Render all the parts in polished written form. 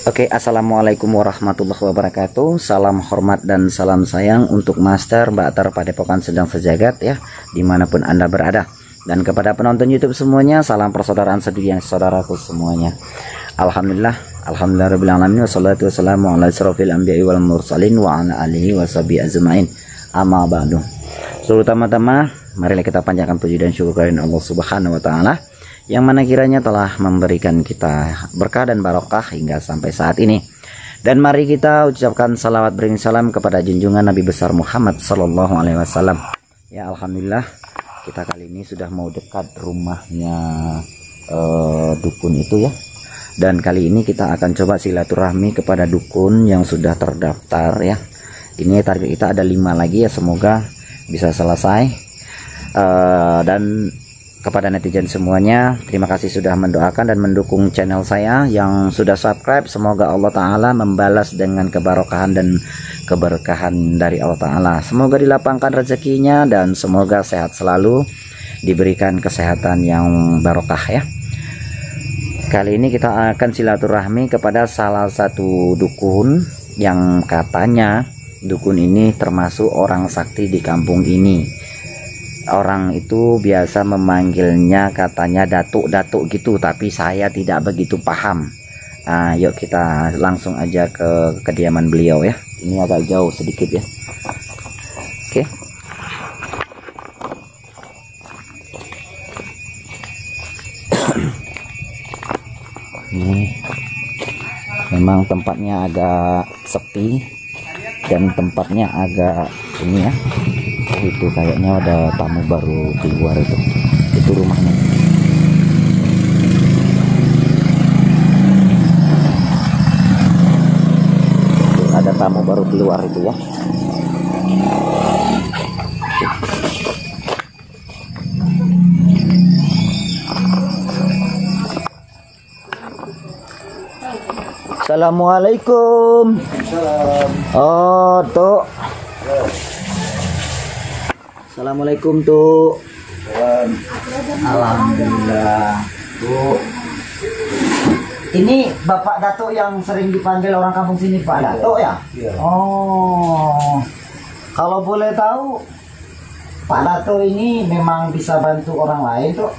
Oke, assalamualaikum warahmatullahi wabarakatuh. Salam hormat dan salam sayang untuk Master Mbak Padepokan Sedang Sejagat ya, dimanapun Anda berada. Dan kepada penonton YouTube semuanya, salam persaudaraan sedunia saudaraku semuanya. Alhamdulillahirobbilalamin, wassalatu wassalamu ala asyrofil anbiya'i wal mursalin wa ala alihi washabihi ajmain. Amma ba'du. Terutama-tama, marilah kita panjatkan puji dan syukur kepada Allah Subhanahu wa taala yang mana kiranya telah memberikan kita berkah dan barokah hingga sampai saat ini. Dan mari kita ucapkan salawat beriring salam kepada junjungan Nabi besar Muhammad sallallahu alaihi wasallam. Ya, alhamdulillah kita kali ini sudah mau dekat rumahnya dukun itu ya. Dan kali ini kita akan coba silaturahmi kepada dukun yang sudah terdaftar ya. Ini target kita ada 5 lagi ya, semoga bisa selesai. Dan kepada netizen semuanya, terima kasih sudah mendoakan dan mendukung channel saya. Yang sudah subscribe, semoga Allah Ta'ala membalas dengan kebarokahan dan keberkahan dari Allah Ta'ala. Semoga dilapangkan rezekinya dan semoga sehat selalu, diberikan kesehatan yang barokah ya. Kali ini kita akan silaturahmi kepada salah satu dukun yang katanya dukun ini termasuk orang sakti di kampung ini. Orang itu biasa memanggilnya katanya datuk-datuk gitu, tapi saya tidak begitu paham. Yuk kita langsung aja ke kediaman beliau ya. Ini agak jauh sedikit ya. Oke. Ini memang tempatnya agak sepi dan tempatnya agak ini ya. Itu kayaknya ada tamu baru keluar, itu rumahnya. Ada tamu baru keluar itu ya. Assalamualaikum. Oh tuh. Assalamualaikum tuh. Alhamdulillah tuh. Ini Bapak Datuk yang sering dipanggil orang kampung sini Pak Datuk ya? Iya. Oh, kalau boleh tahu Pak Datuk ini memang bisa bantu orang lain tuh?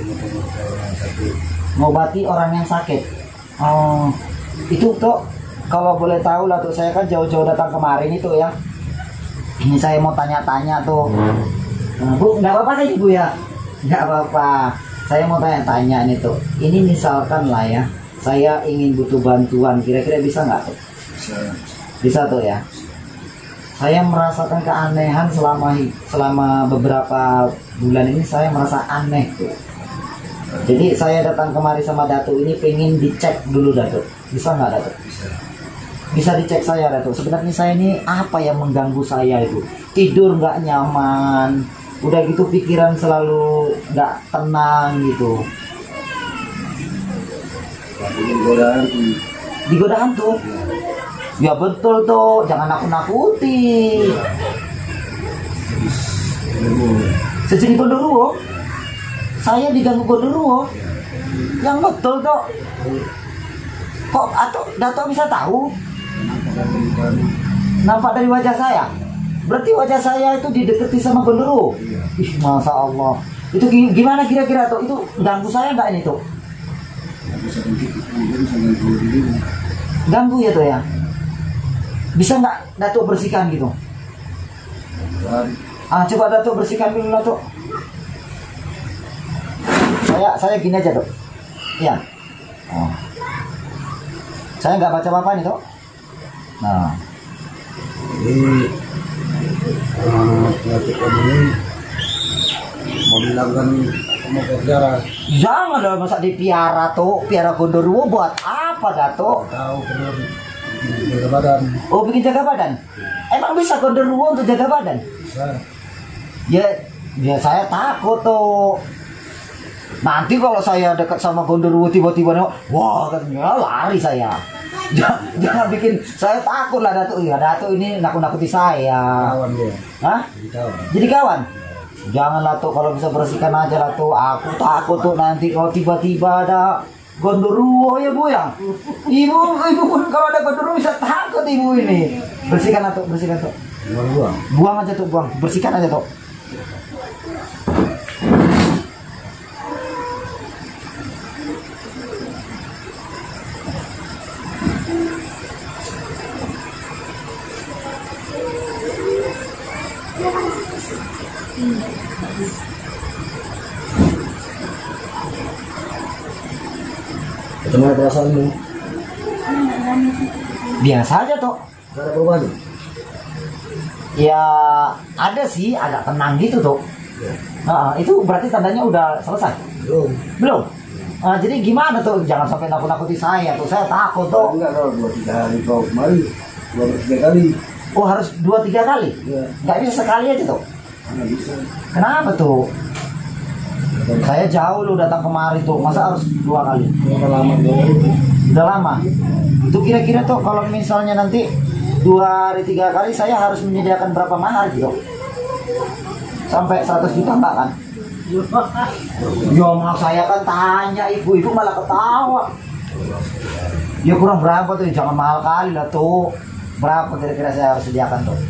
Ngobati orang yang sakit. Oh, itu tuh kalau boleh tahu lah tuh, saya kan jauh-jauh datang kemarin itu ya. Ini saya mau tanya-tanya tuh. Bu, nggak apa-apa kan Ibu ya? Nggak apa-apa. Saya mau tanya-tanya nih tuh. Ini misalkan lah ya, saya ingin butuh bantuan. Kira-kira bisa nggak tuh? Bisa. Bisa tuh ya. Saya merasakan keanehan selama beberapa bulan ini, saya merasa aneh tuh. Jadi saya datang kemari sama Datuk ini pengen dicek dulu Datuk. Bisa nggak Datuk? Bisa. Bisa dicek saya Datuk. Sebenarnya saya ini apa yang mengganggu saya itu? Tidur nggak nyaman, udah gitu pikiran selalu nggak tenang gitu. Digoda hantu? Ya betul tuh, jangan nakut-nakuti. Sejadi Gondoruo? Saya diganggu Gondoruo? Yang betul tuh. Kok atau Datuk bisa tahu? Nampak dari wajah saya. Berarti wajah saya itu didekati sama Gondoruo. Ih, Masya Allah. Itu gimana kira-kira tuh? Itu ganggu saya nggak ini tuh? Ganggu ya tuh ya? Bisa nggak Datuk bersihkan gitu? Coba Datuk bersihkan dulu Datuk. Saya gini aja tuh. Iya. Oh. Saya nggak baca apa-apa nih tuh. Nah, ini penyakit ini mau dilakukan mau berjarak. Jangan lah, masa dipiara tuh, piara Gondoruo buat apa Datuk? Tahu kenapa jaga badan. Oh, bikin jaga badan? Emang bisa Gondoruo untuk jaga badan? Bisa. Ya saya takut tuh. Nanti kalau saya dekat sama Gondoruo tiba-tiba wah katanya lari saya. Jangan bikin saya takut lah Datuk. Ya Datuk ini nakut-nakuti saya. Kawan dia. Hah? Jadi kawan? Janganlah tuh, kalau bisa bersihkan aja lah tuh. Aku takut tuh nanti kalau tiba-tiba ada Gondoruo ya Bu ya. Ibu pun kalau ada gondoruo bisa takut ibu ini. Bersihkan atau bersihkan tuh. Buang. Buang aja tuh, buang. Bersihkan aja tuh. Bagaimana perasaanmu? Biasa aja tuh. Gak ada perubahan? Ya ada sih, agak tenang gitu tuh. Ya. Nah, itu berarti tandanya udah selesai? Belum. Belum? Jadi gimana tuh? Jangan sampai nakut-nakuti saya tuh, saya takut tuh. Enggak, kalau 2-3 hari kau kemari 2-3 kali. Oh harus 2-3 kali? Iya. Nggak bisa sekali aja tuh? Nggak bisa. Kenapa tuh? Saya jauh lu datang kemari tuh, masa harus 2 kali? Berapa lama 2 kali? Udah lama? Itu kira-kira tuh kalau misalnya nanti 2 hari 3 kali saya harus menyediakan berapa mahar gitu? Sampai 100 juta enggak kan? Ya mak saya kan tanya ibu malah ketawa. Ya kurang berapa tuh? Jangan mahal kali lah tuh. Berapa kira-kira saya harus sediakan tuh?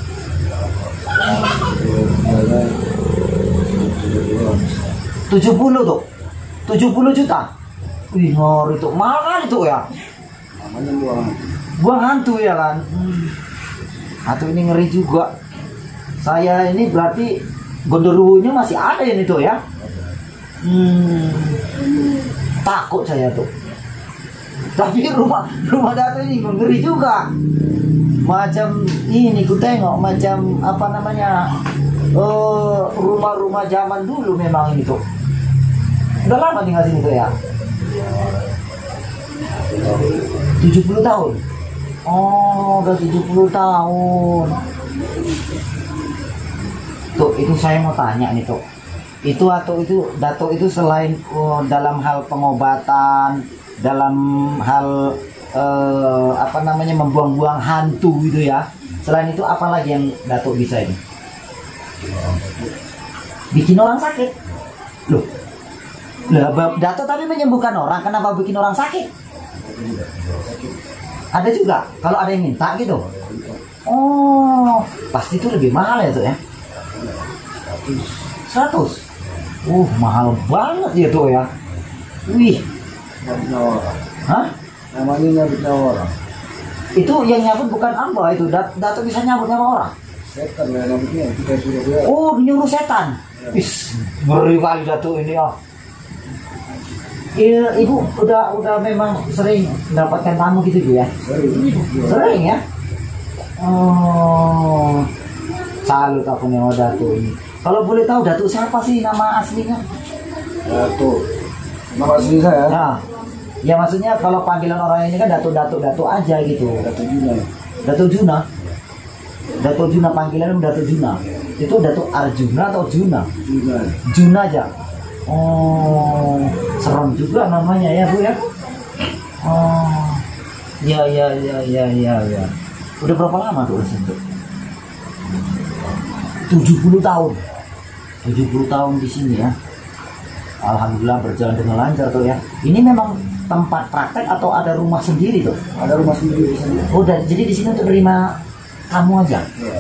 70 tuh. 70 juta. Wih ngori tuh. Mahal kali tuh ya. Namanya Buang hantu ya kan. Hantu ini ngeri juga. Saya ini berarti gondoruonya masih ada ini tuh ya. Takut saya tuh. Tapi rumah Dato ini ngeri juga. Macam ini ku tengok macam apa namanya, rumah-rumah zaman dulu memang ini tuh. Udah lama tinggal sini tuh ya. 70 tahun. Oh, udah 70 tahun. Tuh, itu saya mau tanya nih tuh. Itu atau itu Dato itu selain dalam hal pengobatan, dalam hal apa namanya membuang-buang hantu gitu ya. Selain itu apa lagi yang Dato bisa ini? Bikin orang sakit. Loh. Lah Dato tapi menyembuhkan orang, kenapa bikin orang sakit? Ada juga kalau ada yang minta gitu. Oh, pasti itu lebih mahal ya tuh ya. 100. Mahal banget ya tuh ya. Wih. Hah? Namanya nyabut nyawa orang. Itu yang nyabut bukan amba itu. Dato bisa nyabut nyawa orang. Setan lah nyabutnya. Kita sudah lihat. Oh, nyuruh setan. Wis, ngeri kali Dato ini ya. Ibu udah memang sering mendapatkan tamu gitu ya? Sering ya? Oh, salut aku nih sama Dato ini. Kalau boleh tahu Dato siapa sih nama aslinya? Dato. Nama asli saya. Nah, ya maksudnya kalau panggilan orang ini kan Dato aja gitu. Dato Juna. Dato Juna. Dato Juna panggilan Dato Juna. Itu Dato Arjuna atau Juna? Juna. Juna aja. Oh, serem juga namanya ya Bu ya. Oh, ya. Udah berapa lama tuh di 70 tahun. 70 tahun di sini ya. Alhamdulillah berjalan dengan lancar tuh ya. Ini memang tempat praktek atau ada rumah sendiri tuh? Ada rumah sendiri di sana. Oh, jadi di sini untuk nerima tamu aja. Ya,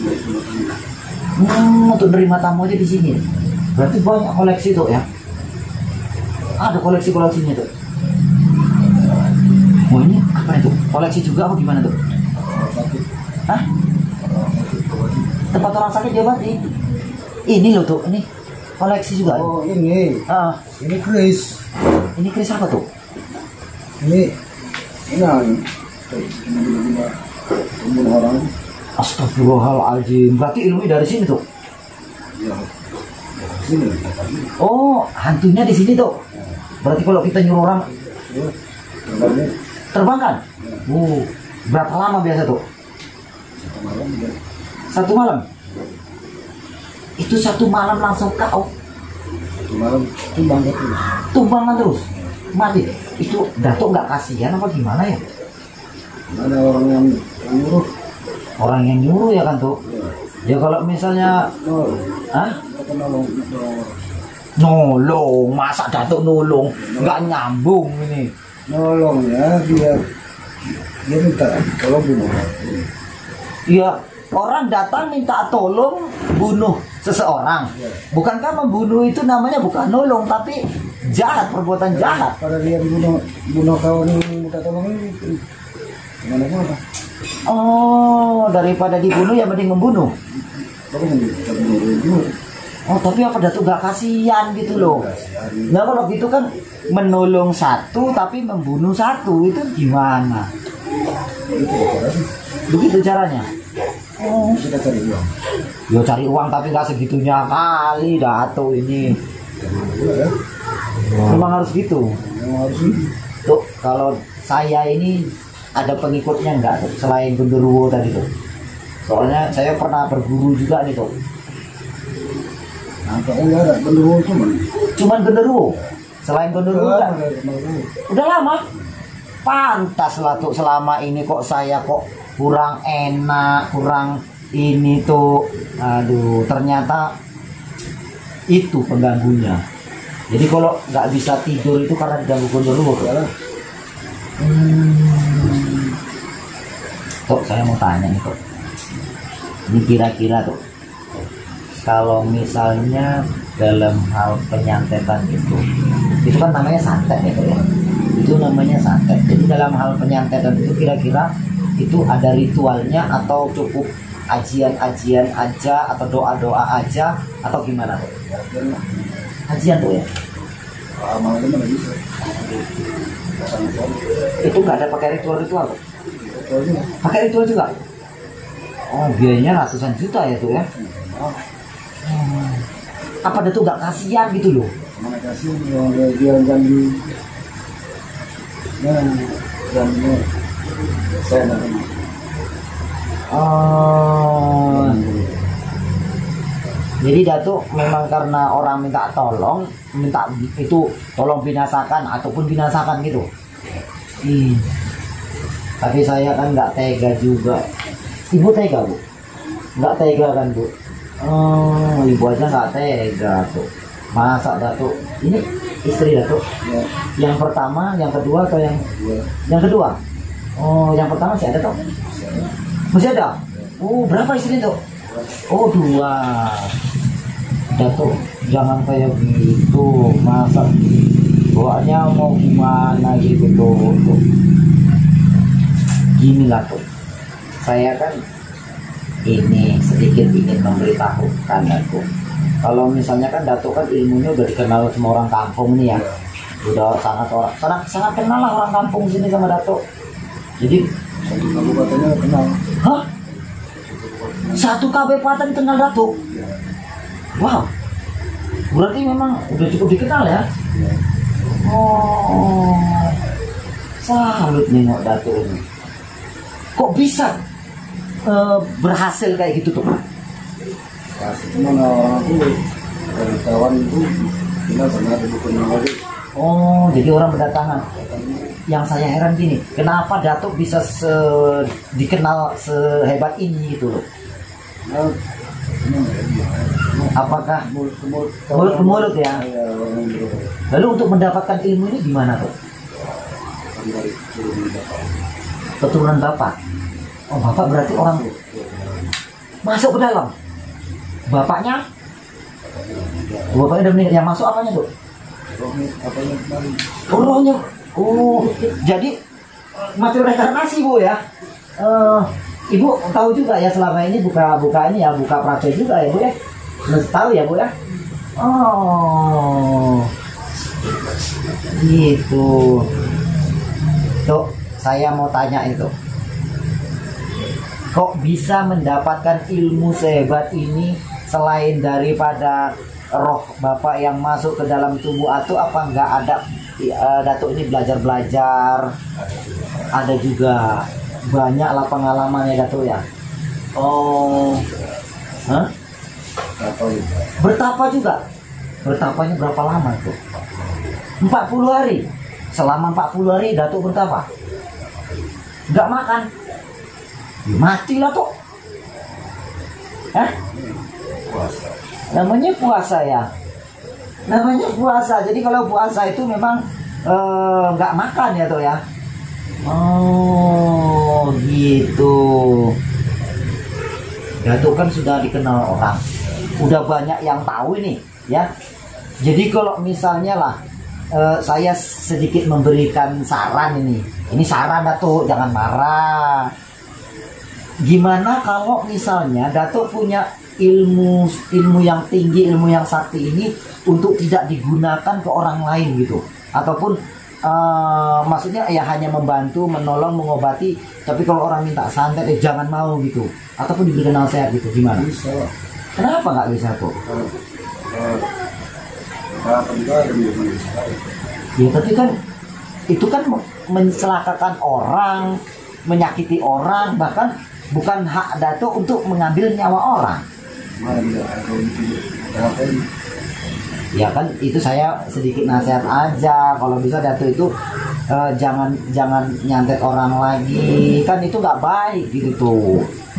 Untuk nerima tamu aja di sini. Berarti banyak koleksi tuh ya. Ada koleksinya tuh. Oh ini apa itu? Koleksi juga apa gimana tuh? sakit. Hah? Tempat orang sakit diobati. Ini loh tuh, ini koleksi juga. Oh ini. Ini Chris. Ini Chris apa tuh? Ini temen orang. Astagfirullahaladzim. Berarti ilmu dari sini tuh. Ya. Sini. Oh, hantunya di sini tuh. Berarti kalau kita nyuruh orang Ya. terbangkan. Berapa lama biasa tuh? Malam ya. 1 malam. Itu 1 malam langsung KO. Malam tumbang terus. Tumbangan terus. Mati. Itu Dato nggak kasihan apa gimana ya? Ada orang yang nyuruh. Orang yang nyuruh ya kan tuh. Ya. Ya kalau misalnya, No. hah? Kita nolong orang. Nolong, masa Datuk nolong? Nggak nyambung ini. nolong ya, dia minta tolong bunuh. Iya, orang datang minta tolong bunuh seseorang. Bukankah membunuh itu namanya bukan nolong, tapi jahat, perbuatan jahat. Pada dia bunuh kawan yang minta tolong ini, gimana apa? Oh, daripada dibunuh ya mending membunuh. Aku minta bunuh. Oh, tapi apa Datuk gak kasihan gitu loh. Nah kalau gitu kan menolong satu tapi membunuh satu, itu gimana? Begitu caranya. Oh, kita cari uang. Ya cari uang tapi gak segitunya kali Datuk ini. Memang harus gitu. Memang harus ini. Tuh, kalau saya ini ada pengikutnya enggak tuh, selain genderuwo tadi tuh? Soalnya saya pernah berguru juga nih tuh. Nampaknya enggak ada, genderuwo Cuman genderuwo. Selain genderuwo enggak? Udah lama. Pantas lah tuh selama ini kok saya kok kurang enak, kurang ini tuh. Aduh, ternyata itu pengganggunya. Jadi kalau nggak bisa tidur itu karena diganggu genderuwo. Tuh saya mau tanya nih tuh. Ini kira-kira tuh, kalau misalnya dalam hal penyantetan itu kan namanya santet ya tuh ya. Itu namanya santet. Jadi dalam hal penyantetan itu kira-kira itu ada ritualnya atau cukup ajian-ajian aja atau doa-doa aja atau gimana tuh? Ajian tuh ya. Amalnya mana bisa? Itu nggak ada pakai ritual-ritual tuh? Pakai ritual juga? Oh, biayanya ratusan juta ya tuh ya? Apa dia tuh nggak kasihan gitu loh? Mana kasih dia ganti. Nah, gantinya saya nanti. Oh. Jadi Datuk memang karena orang minta tolong, minta itu tolong binasakan ataupun binasakan gitu. Tapi saya kan nggak tega juga. Ibu tega Bu? Nggak tega kan Bu? Oh, ibu aja nggak tega tuh. Masa Datuk? Ini istri Datuk? Ya. Yang pertama, yang kedua atau yang Ya. yang kedua? Oh, yang pertama masih ada tuh? Masih ada? Oh, berapa istri tuh? Oh, 2. Datuk, jangan kayak gitu. Masa bawaannya mau gimana gitu tuh. Gini lah tuh. Saya kan ini sedikit ingin memberitahukan Datuk. Kalau misalnya kan Datuk kan ilmunya udah dikenal semua orang kampung nih ya. Udah sangat kenal lah orang kampung sini sama Datuk. Jadi Satu kabupatennya kenal. hah? Satu kabupaten kenal Datuk? Wow. Berarti memang udah cukup dikenal ya? Oh. Salut nengok Datuk ini. Kok bisa berhasil kayak gitu tuh? Kasih cuma orang itu dari kawan itu kita pernah ada dukun lagi. Oh, jadi orang berdatangan. Yang saya heran gini, kenapa Datuk bisa dikenal sehebat ini gitu loh? Nah, Apakah mulut mulut ke mulut ya? orang yang berubah. Lalu untuk mendapatkan ilmu ini gimana tuh? Dari turun bapak. Keturunan bapak. Oh, bapak berarti orang masuk ke dalam. Bapaknya? Bapaknya udah meninggal. Yang masuk apanya tuh? Rohnya apanya kemarin? Oh, rohnya. Oh, jadi mati reinkarnasi Bu ya. Ibu tahu juga ya selama ini buka ini ya, buka praktek juga ya Bu ya. Mesti tahu ya Bu ya. Oh, gitu. Tuh, saya mau tanya itu. Kok bisa mendapatkan ilmu sehebat ini selain daripada roh Bapak yang masuk ke dalam tubuh Atu? Apa nggak ada Datuk ini belajar-belajar? Ada juga banyaklah pengalamannya Datuk ya. Oh, hah? Apa itu? Bertapa juga? Bertapanya berapa lama tuh? 40 hari. Selama 40 hari Datuk bertapa? Nggak makan? Matilah tuh. Puasa. Namanya puasa ya. Namanya puasa. Jadi kalau puasa itu memang nggak makan ya toh ya. Oh gitu. Datuk kan sudah dikenal orang, udah banyak yang tahu ini ya. Jadi kalau misalnya lah saya sedikit memberikan saran ini saran Datuk, jangan marah. Gimana kalau misalnya Datuk punya ilmu yang tinggi, ilmu yang sakti ini untuk tidak digunakan ke orang lain gitu, ataupun maksudnya ya hanya membantu, menolong, mengobati, tapi kalau orang minta santet jangan mau gitu, ataupun diberikan nasihat gitu, gimana? Bisa. Kenapa nggak bisa kok? Ya tapi kan itu kan mencelakakan orang, menyakiti orang, bahkan bukan hak Datuk untuk mengambil nyawa orang. Ya kan itu saya sedikit nasihat aja, kalau bisa Datuk itu jangan nyantet orang lagi, kan itu nggak baik gitu tuh.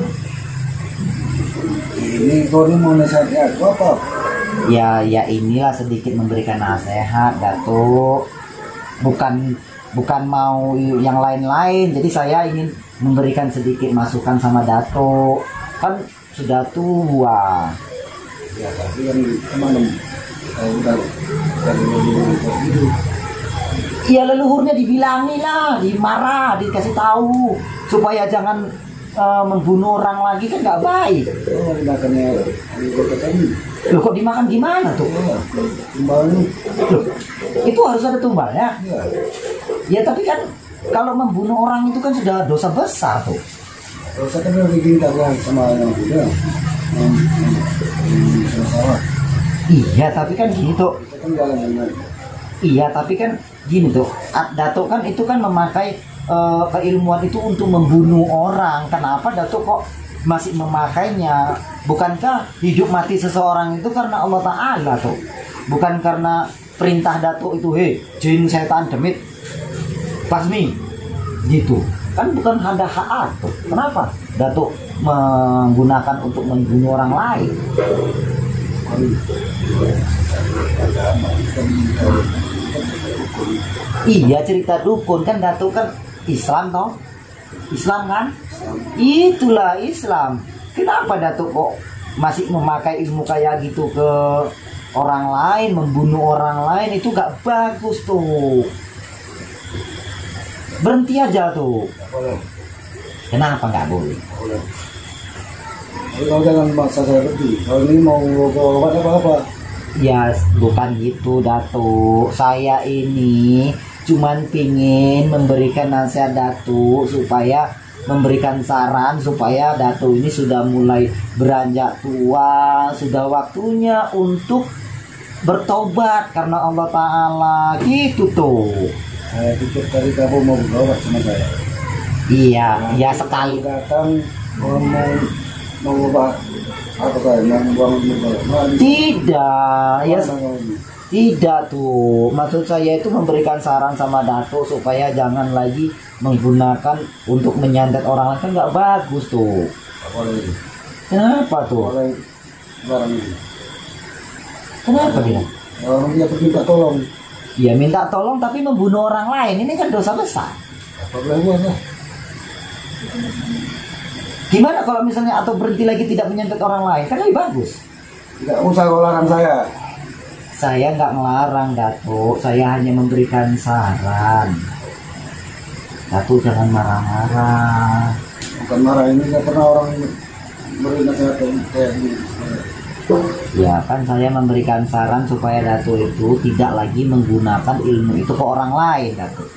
Ini kau ini mau nasihatnya apa? Ya inilah sedikit memberikan nasihat Datuk, bukan mau yang lain-lain. Jadi saya ingin memberikan sedikit masukan sama Datuk, kan sudah tua. Ya tapi kan kemana? Udah hidup. Iya leluhurnya dibilangi lah, dimarah, dikasih tahu supaya jangan membunuh orang lagi, kan nggak baik. Oh, makannya tadi. Loh kok dimakan gimana tuh? Ya, tumbalnya. Loh, itu harus ada tumbalnya. Ya. Ya tapi kan kalau membunuh orang itu kan sudah dosa besar tuh. Dosa kan udah diminta sama yang udah. Salah. Iya tapi kan gini tuh. Kita kan jalan-jalan. Iya tapi kan gini tuh, Datuk kan itu kan memakai keilmuan itu untuk membunuh orang. Kenapa Datuk kok masih memakainya? Bukankah hidup mati seseorang itu karena Allah Ta'ala tuh, bukan karena perintah Datuk itu, hei jin setan demit pasmi gitu kan, bukan ada hak tuh. Kenapa Datuk menggunakan untuk membunuh orang lain? Iya cerita dukun kan, Datuk kan Islam toh, Islam kan, itulah Islam. Kenapa Datuk kok masih memakai ilmu kayak gitu ke orang lain, membunuh orang lain? Itu gak bagus tuh, berhenti aja tuh. Kenapa nggak boleh? Kalau jangan maksa saya pergi. Kalau ini mau obat apa-apa. Ya bukan gitu Datuk, saya ini cuman pingin memberikan nasihat Datuk, supaya memberikan saran supaya Datuk ini sudah mulai beranjak tua, sudah waktunya untuk bertobat karena Allah Ta'ala gitu tuh. Saya pikir tadi kamu mau berobat sama saya. Iya, Nah, ya sekali datang mau obat apa saya mau buang tidak, ya tidak tuh. Maksud saya itu memberikan saran sama Datuk supaya jangan lagi menggunakan untuk menyantet orang lain, kan nggak bagus tuh. Boleh. Kenapa tuh? Boleh barang ini. Kenapa dia? Orang dia minta tolong. Ya minta tolong tapi membunuh orang lain, ini kan dosa besar. Apa boleh buat ya? Gimana kalau misalnya atau berhenti lagi tidak menyantet orang lain, kan lebih bagus. Tidak usah kau larang saya. Saya nggak melarang Datuk, saya hanya memberikan saran. Datuk jangan marah-marah. Bukan marah, ini nggak pernah orang beri nasihat kayak gini. Ya kan saya memberikan saran supaya Datuk itu tidak lagi menggunakan ilmu itu ke orang lain, Datuk.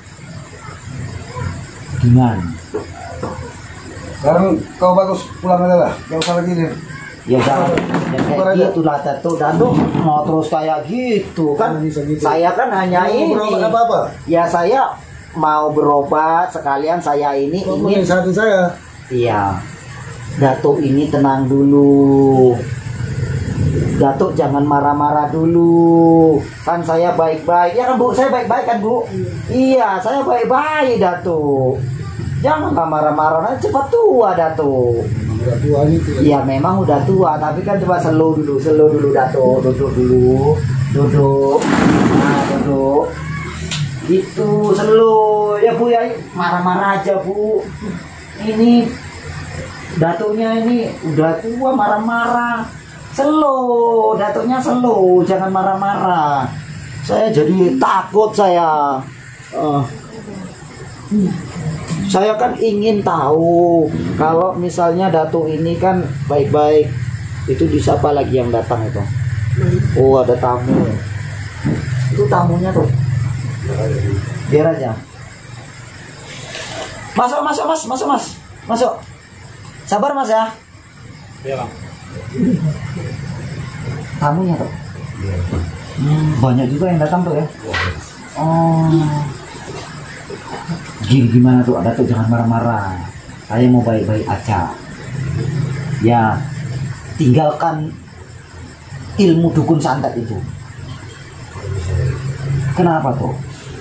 Gimana? Sekarang kau bagus pulang aja lah, gak usah lagi nih. Ya jangan kayak gitu lah Datuk. Datuk mau terus kayak gitu kan? Bisa gitu. Saya kan hanya ini. Berobat apa-apa? Ya saya mau berobat sekalian, saya ini Kau ingin. menasihati saya. Iya, Datuk ini tenang dulu. Datuk jangan marah-marah dulu. Kan saya baik-baik. Ya kan Bu, saya baik-baik kan Bu? Iya, saya baik-baik Datuk. Jangan marah-marah, cepat tua Datuk. Udah tua ini tidak. Ya memang udah tua, tapi kan coba slow dulu Datuk, duduk dulu. Duduk. Nah, duduk. Gitu, selo ya Bu ya. Marah-marah aja Bu. Ini datuknya ini udah tua marah-marah. Selo, datuknya selo, jangan marah-marah. Saya jadi takut saya. Saya kan ingin tahu kalau misalnya datuk ini kan baik-baik. Itu disapa lagi yang datang itu. Oh, ada tamu. Itu tamunya tuh. Biar aja. Masuk Mas. Masuk. Sabar Mas ya. Iya. Tamunya tuh. Banyak juga yang datang tuh ya. Oh. Gimana tuh? Ada tuh, jangan marah-marah. Saya mau baik-baik aja. Ya, tinggalkan ilmu dukun santet itu. Kenapa tuh?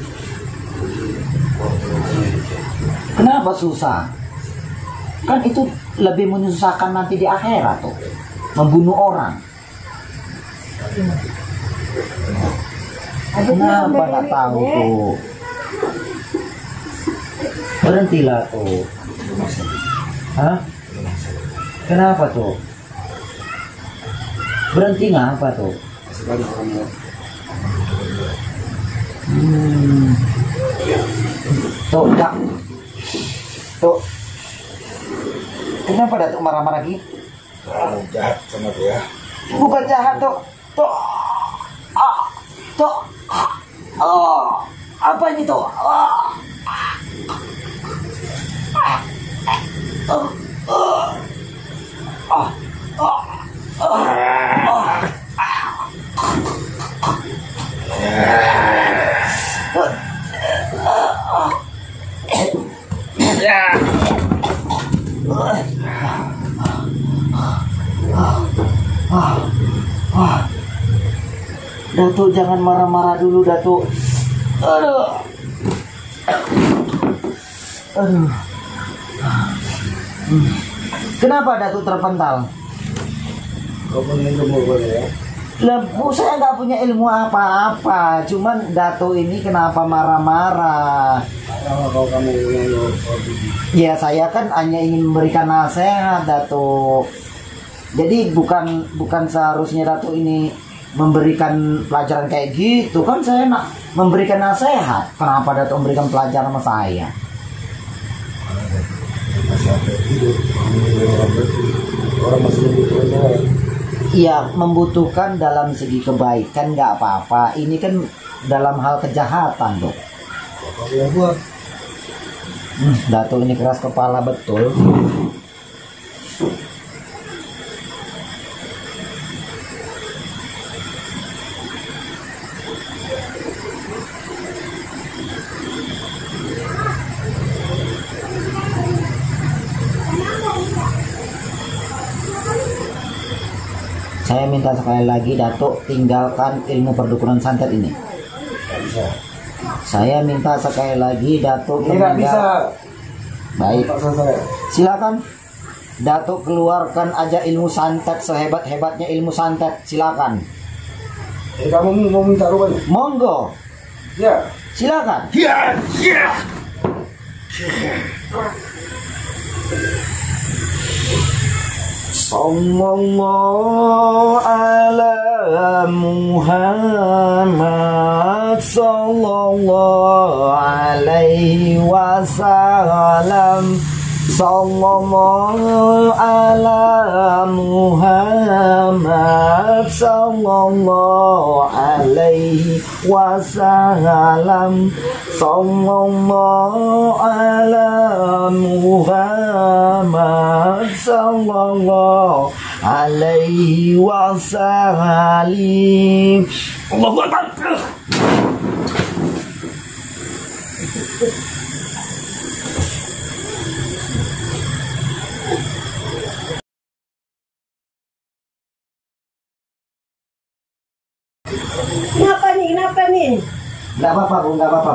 Kenapa susah? Kan itu lebih menyusahkan nanti di akhirat tuh. Membunuh orang. Kenapa nggak tahu tuh? Berhentilah tuh. Hah? Kenapa tuh? Berhenti ngapa tuh? Tuh, Kak. Tuh. Kenapa Datuk marah-marah lagi? Jahat sama dia. Bukan jahat tuh. Tuh. Tuh. Oh. Apa ini tuh? Datuk jangan marah-marah dulu Datuk. Aduh. Kenapa Datuk terpental? Kau punya ilmu boleh ya? Lah, saya nggak punya ilmu apa-apa. Cuman Datuk ini kenapa marah-marah? Kalau kamu punya ilmu, Ya saya kan hanya ingin memberikan nasihat Datuk. Jadi bukan seharusnya Datuk ini memberikan pelajaran kayak gitu. Kan saya nak memberikan nasihat. Kenapa Datuk memberikan pelajaran sama saya? orang masih membutuhkannya. Iya, membutuhkan dalam segi kebaikan nggak apa-apa. Ini kan dalam hal kejahatan tuh. Apa yang buat? Datuk ini keras kepala betul. Saya minta sekali lagi Datuk tinggalkan ilmu perdukunan santet ini. Tidak bisa. Saya minta sekali lagi Datuk Tidak bisa. Baik, Paksa saya. silakan Datuk keluarkan aja ilmu santet sehebat-hebatnya ilmu santet, silakan. Kamu mau minta rupanya? Monggo, Ya. silakan. Ya. Sallallahu ala Muhammad sallallahu alaihi wasallam. Sallallahu ala Muhammad sallallahu alaihi wasallam. Sallallahu ala Muhammad sallallahu alaihi wasallam. Allahu Akbar. Kenapa nih? Nggak apa-apa Bu.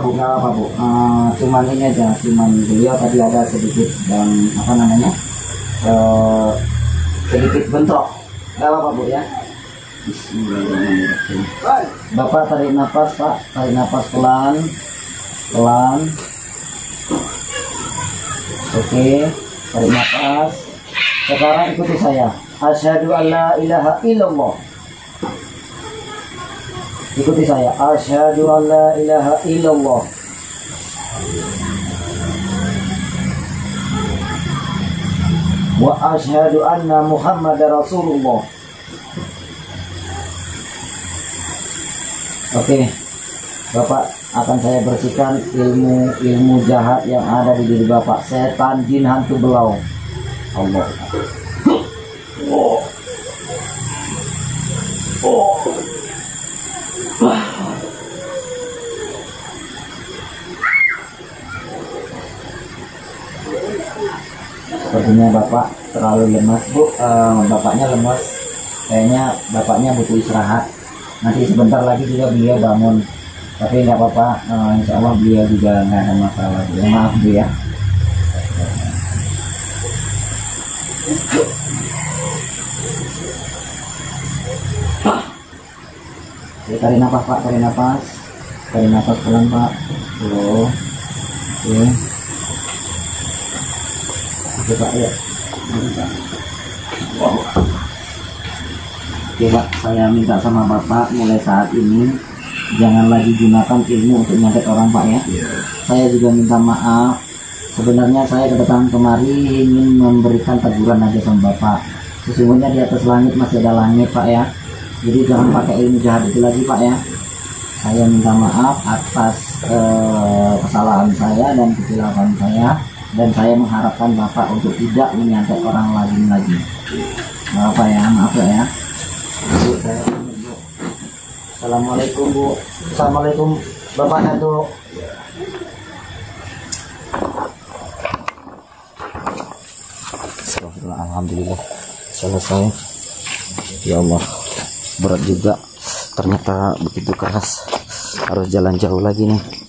Cuman ini aja, cuman beliau tadi ada sedikit dan sedikit bentrok. Nggak apa-apa Bu ya. Bismillahirrahmanirrahim. Bapak tarik nafas, Pak. Tarik nafas pelan. Pelan. Oke, tarik nafas. Sekarang ikuti saya. Asyhadu an la ilaha illallah. Ikuti saya. Asyhadu an la ilaha illallah. Wa asyhadu anna Muhammadar Rasulullah. Oke, Bapak akan saya bersihkan ilmu jahat yang ada di diri Bapak. Setan, jin, hantu belau. Allah. Sepertinya Bapak terlalu lemas, Bu. Bapaknya lemas. Kayaknya Bapaknya butuh istirahat. Nanti sebentar lagi juga beliau bangun. Tapi nggak apa-apa. Insya Allah beliau juga nggak ada masalah. Ya, maaf Bu ya. Ya, tarik nafas Pak, tarik nafas. Tarik nafas pelan Pak. Tuh. Oke. Oke Pak, ya. Oke Pak, saya minta sama Bapak mulai saat ini jangan lagi gunakan ilmu untuk nyantet orang Pak ya. Saya juga minta maaf. Sebenarnya saya kedatangan kemari ingin memberikan teguran aja sama Bapak. Sesungguhnya di atas langit masih ada langit Pak ya. Jadi jangan pakai ilmu jahat itu lagi Pak ya. Saya minta maaf atas kesalahan saya dan kesilapan saya. Dan saya mengharapkan Bapak untuk tidak menyantet orang lain lagi. Bapak ya, maaf ya. Bu, saya Bu. Assalamualaikum Bu. Assalamualaikum Bapaknya tuh. Alhamdulillah selesai. Ya Allah, berat juga. Ternyata begitu keras. Harus jalan jauh lagi nih.